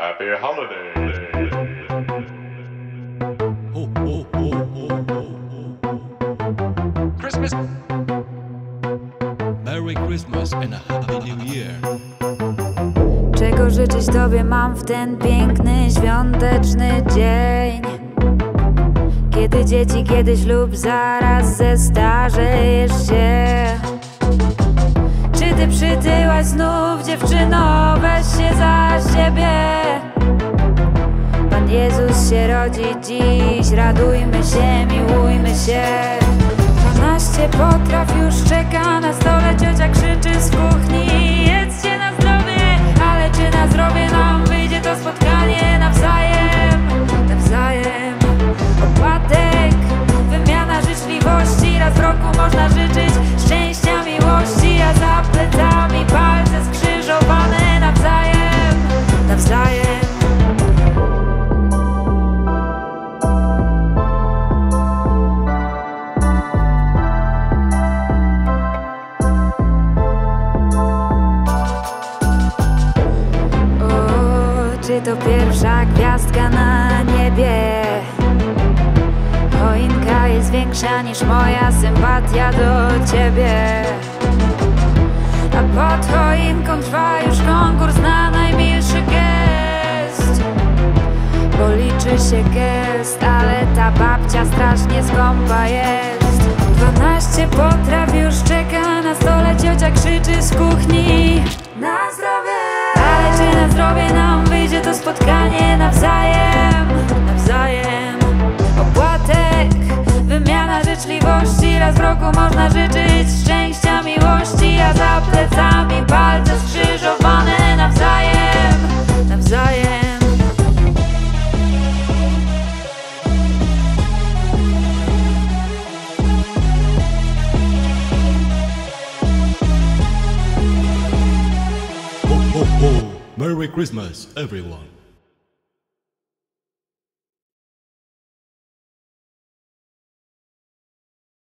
Happy holiday. Ho, ho, ho, ho, ho, ho. Christmas. Merry Christmas and a Happy New Year. Czego życzyć Tobie mam w ten piękny, świąteczny dzień? Kiedy dzieci, kiedy ślub, zaraz zestarzejesz się. Czy Ty przytyłaś znów, dziewczyno, weź się za siebie. Pan Jezus się rodzi dziś, radujmy się, miłujmy się. 12 potraw już czeka na stole, ciocia krzyczy z kuchni: jedzcie na zdrowie, ale czy na zdrowie nam wyjdzie to spotkanie nawzajem, nawzajem? Opłatek, wymiana życzliwości, raz w roku można życzyć szczęścia, miłości, a za plecami palce skrzyżowane nawzajem, nawzajem. Czy to pierwsza gwiazdka na niebie? Choinka jest większa niż moja sympatia do Ciebie. A pod choinką trwa już konkurs na najmilszy gest. Bo liczy się gest, ale ta babcia strasznie skąpa jest. 12 potraw już czeka na stole, ciocia krzyczy z kuchni: na zdrowie! Ale czy na zdrowie nam wyjdzie to spotkanie nawzajem, nawzajem? Opłatek, wymiana życzliwości, raz w roku można życzyć szczęścia, miłości, a za plecami palce skrzyżowane nawzajem, nawzajem. Ho, ho, ho. Merry Christmas, everyone.